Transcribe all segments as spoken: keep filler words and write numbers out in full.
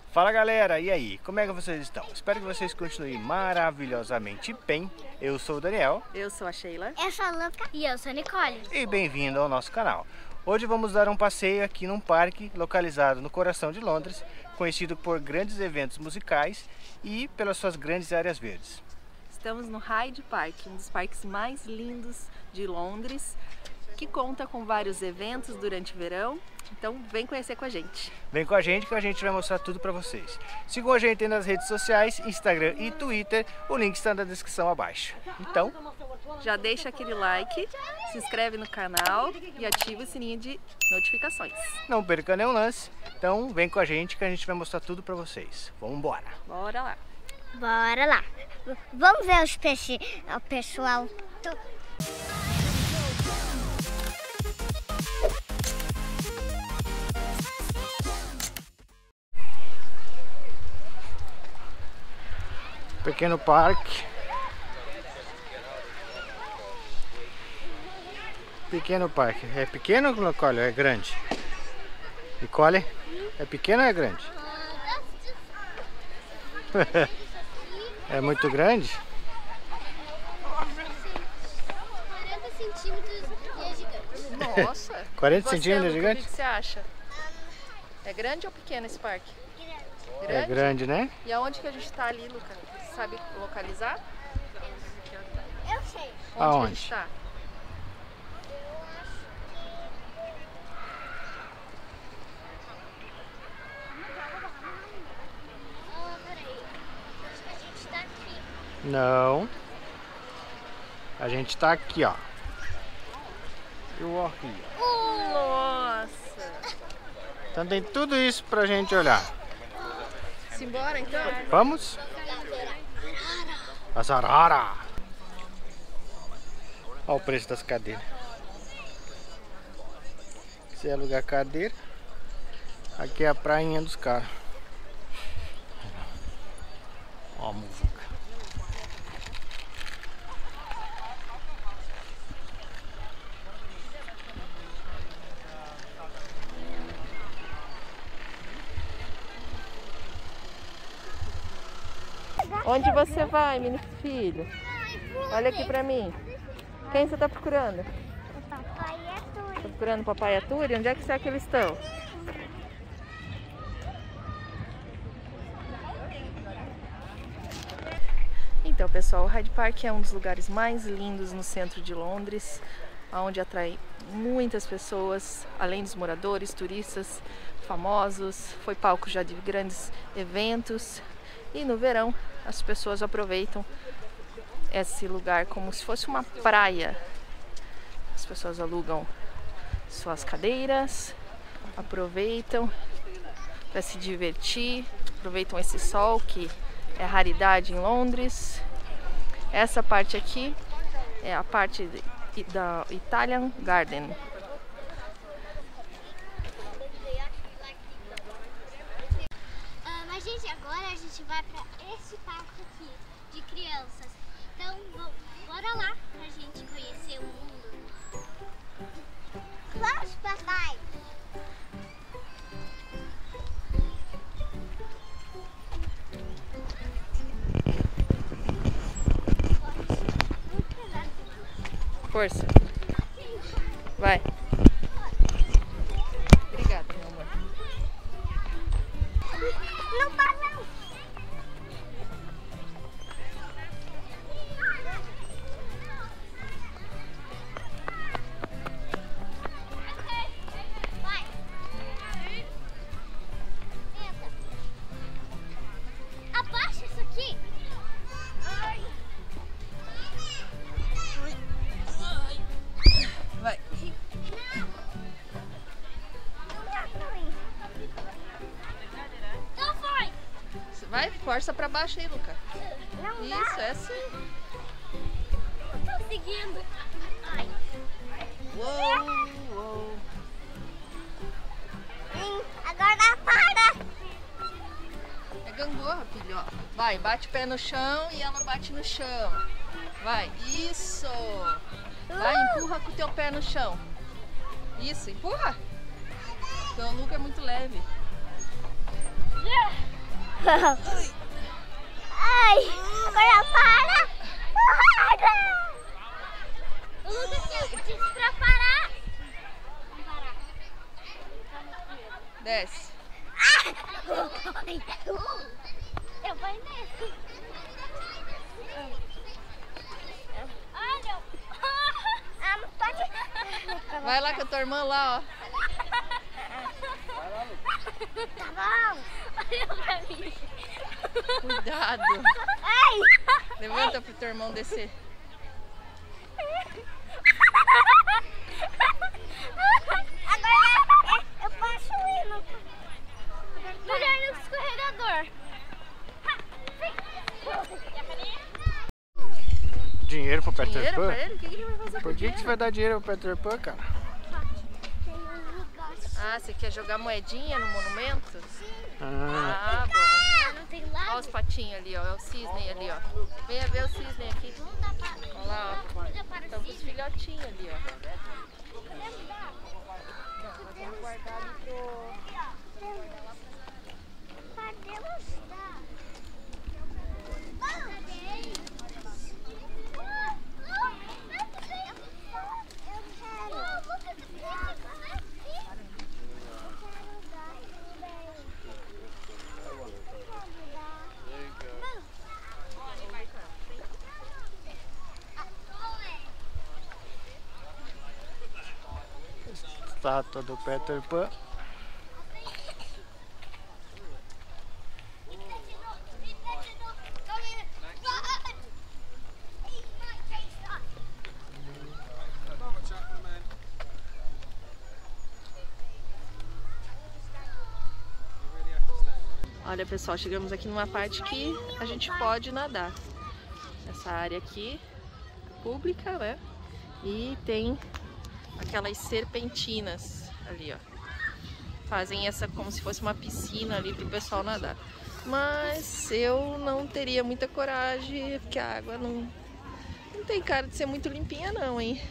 Fala galera, e aí? Como é que vocês estão? Espero que vocês continuem maravilhosamente bem. Eu sou o Daniel. Eu sou a Sheila. Eu sou a Luca. E eu sou a Nicole. E bem-vindo ao nosso canal. Hoje vamos dar um passeio aqui num parque localizado no coração de Londres, conhecido por grandes eventos musicais e pelas suas grandes áreas verdes. Estamos no Hyde Park, um dos parques mais lindos de Londres, que conta com vários eventos durante o verão. Então vem conhecer com a gente. Vem com a gente que a gente vai mostrar tudo pra vocês. Sigam a gente aí nas redes sociais, Instagram e Twitter. O link está na descrição abaixo. Então, já deixa aquele like, se inscreve no canal e ativa o sininho de notificações. Não perca nenhum lance. Então vem com a gente que a gente vai mostrar tudo pra vocês. Vamos embora. Bora lá. Bora lá. Vamos ver os peixes, o pessoal. Pequeno parque. Pequeno parque. É pequeno, Nicole? É grande? Nicole? É pequeno ou é grande? É muito grande? quarenta centímetros e é gigante. Nossa! quarenta Você, centímetros é Luca, gigante? O que você acha? É grande ou pequeno esse parque? Grande. É grande, né? E aonde que a gente está ali, Luca? Sabe localizar? Eu sei. Onde Aonde? que a gente está? Ah, peraí. Acho que a gente tá aqui. Não. A gente tá aqui, ó. Eu aqui, ó. Nossa! Então tem tudo isso pra gente olhar. Simbora então? Vamos? As arara. Olha o preço das cadeiras. Se é alugar cadeira, aqui é a prainha dos caras. Ó a muvuca. Onde você vai, menino filho? Olha aqui pra mim. Quem você tá procurando? O papai é Tá tudo. procurando o papai e a Turi? Onde é que será que eles estão? Então, pessoal, o Hyde Park é um dos lugares mais lindos no centro de Londres, onde atrai muitas pessoas, além dos moradores, turistas, famosos. Foi palco já de grandes eventos. E no verão as pessoas aproveitam esse lugar como se fosse uma praia. As pessoas alugam suas cadeiras, aproveitam para se divertir, aproveitam esse sol que é raridade em Londres. Essa parte aqui é a parte da Italian Garden. Ah, mas, gente, agora a gente vai pra esse parque aqui de crianças. Então, bo- bora lá pra gente conhecer o mundo. Vamos, papai. Força. Vai. Obrigada, meu amor. No balão. Vai. Senta. Abaixa isso aqui. Vai. Então vai. Vai, força pra baixo aí, Luca. Não Isso, dá. é assim. Tô seguindo. Ai. Uou, uou. Sim, agora para. É gangorra, filho, ó. Vai, bate o pé no chão e ela bate no chão. Vai, isso. Vai, empurra com o teu pé no chão. Isso, empurra. Porque o Luca é muito leve. Ai, agora para. O Lucas disse pra parar. Vamos parar. Desce. Eu vou nesse. Olha. Ah, não pode. Vai lá com a tua irmã lá, ó. Tá bom. Olha pra mim. Cuidado. Ai. Levanta pro teu irmão descer. Agora eu posso ir no... Melhor no escorregador. Dinheiro pro Peter Dinheiro Pan? pra ele? O que que ele vai fazer Por com que, dinheiro? que você vai dar dinheiro pro Peter Pan, cara? Ah, você quer jogar moedinha no monumento? Ah, Ah, bom. Não tem Olha lado. os patinhos ali, ó. É o cisne ali, ó. Venha ver o cisne aqui. Olha lá, ó. Estão com os filhotinhos ali, ó. Vamos guardar ali pro... estátua do Peter Pan. Olha, pessoal, chegamos aqui numa parte que a gente pode nadar. Essa área aqui é pública, né? E tem aquelas serpentinas ali, ó. Fazem essa como se fosse uma piscina ali pro pessoal nadar. Mas eu não teria muita coragem, porque a água não, não tem cara de ser muito limpinha não, hein?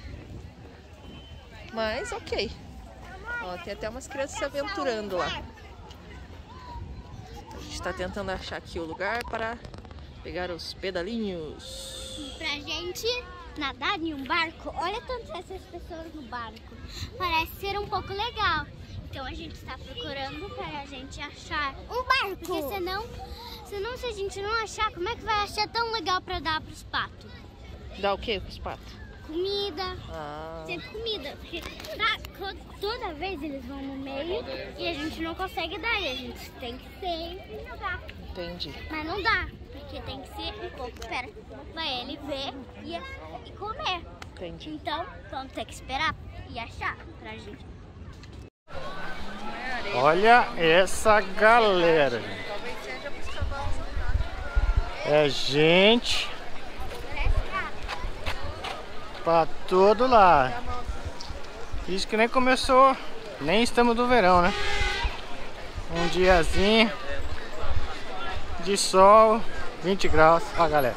Mas ok. Ó, tem até umas crianças se aventurando lá. A gente tá tentando achar aqui o lugar para pegar os pedalinhos. Pra gente nadar em um barco, olha tanto essas pessoas no barco. Parece ser um pouco legal. Então a gente está procurando para a gente achar um barco. Porque senão, senão se a gente não achar, como é que vai achar tão legal para dar para os patos? Dá o que pros patos? Comida. Ah, Sempre comida, porque tá, toda vez eles vão no meio e a gente não consegue dar, e a gente tem que sempre jogar. entendi. Mas não dá, porque tem que ser um pouco, espera, pra ele ver e, e comer. Entendi. Então, vamos ter que esperar e achar pra gente. Olha essa galera. Talvez seja pros cavalos andar. É gente pra todo lado. Isso que nem começou, nem estamos no verão, né? Um diazinho de sol, vinte graus. Ó, galera.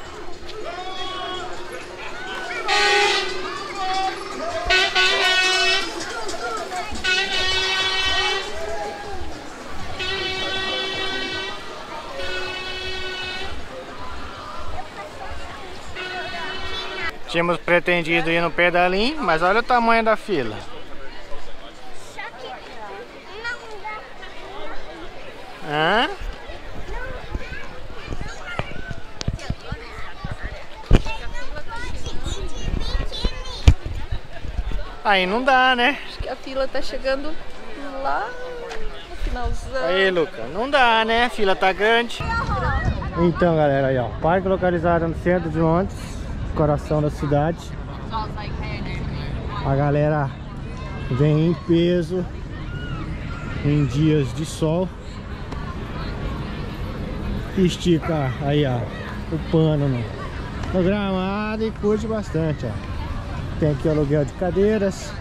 Tínhamos pretendido ir no pedalinho, mas olha o tamanho da fila. Só que não dá. Hã? Aí não dá, né? Acho que a fila tá chegando lá no finalzão. Aí, Luca, não dá, né? A fila tá grande. Então, galera, aí ó, parque localizado no centro de Londres, coração da cidade. A galera vem em peso em dias de sol. Estica aí, ó, o pano no, no gramado e curte bastante, ó. Tem aqui aluguel de cadeiras.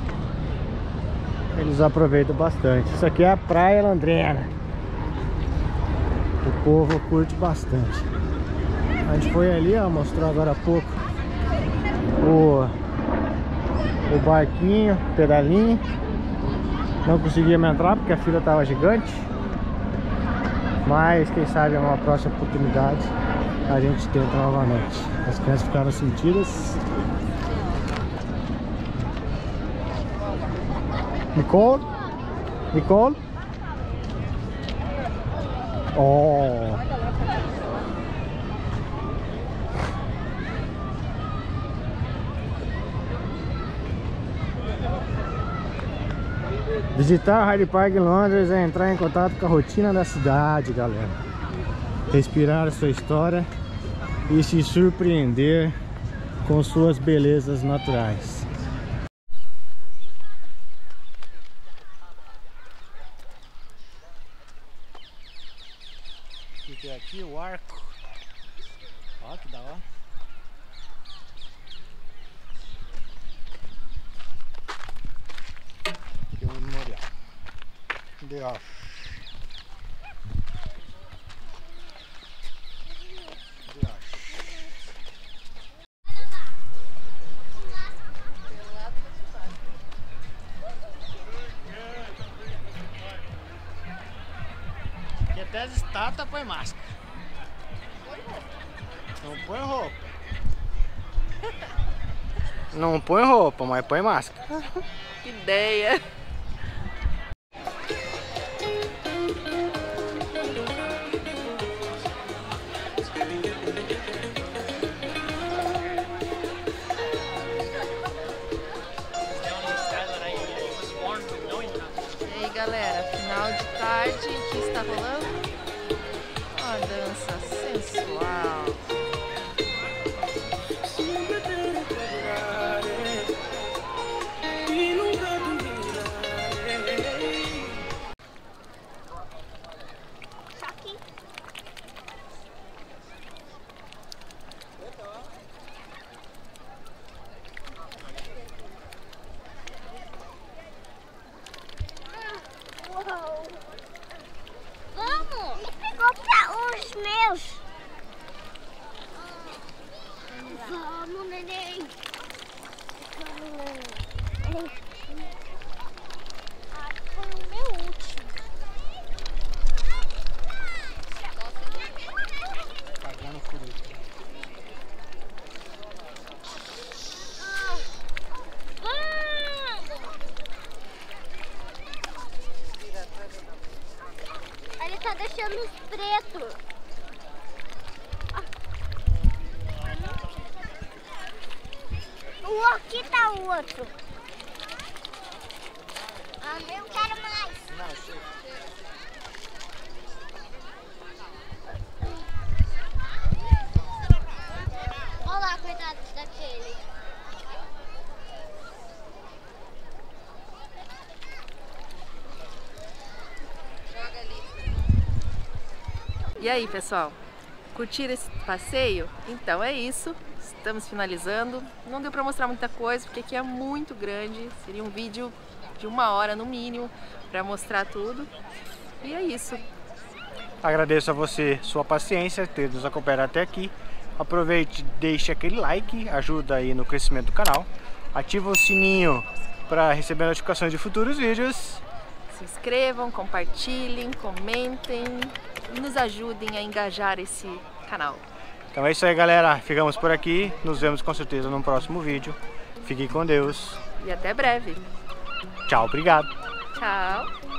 Eles aproveitam bastante. Isso aqui é a Praia Londrina. O povo curte bastante. A gente foi ali, ó, mostrou agora há pouco o, o barquinho, pedalinho. Não conseguíamos entrar porque a fila tava gigante. Mas quem sabe é uma próxima oportunidade a gente tenta novamente. As crianças ficaram sentidas. Nicole? Nicole? Oh! Visitar o Hyde Park em Londres é entrar em contato com a rotina da cidade, galera. Respirar a sua história e se surpreender com suas belezas naturais. O que é aqui? O arco. Ó, que da hora. Aqui é um memorial. De ó. Até as estátuas põe máscara. Não põe roupa. Não põe roupa, mas põe máscara. Que ideia! E aí, galera, final de tarde, o que está rolando? Uma dança sensual. Vamos! Ele pegou pra os meus. Vamos, neném. Vamos, neném. Ah, foi o meu último. Pagando por isso. Ele tá deixando os pretos. O aqui tá o outro. Ah, eu quero mais. Não, chega. Olha lá, coitado daquele. E aí, pessoal? Curtiram esse passeio? Então é isso. Estamos finalizando. Não deu para mostrar muita coisa, porque aqui é muito grande. Seria um vídeo de uma hora no mínimo para mostrar tudo. E é isso. Agradeço a você sua paciência, ter nos acompanhado até aqui. Aproveite, deixe aquele like, ajuda aí no crescimento do canal. Ativa o sininho para receber notificações de futuros vídeos. Se inscrevam, compartilhem, comentem e nos ajudem a engajar esse canal. Então é isso aí, galera. Ficamos por aqui. Nos vemos com certeza no próximo vídeo. Fiquem com Deus. E até breve. Tchau, obrigado. Tchau.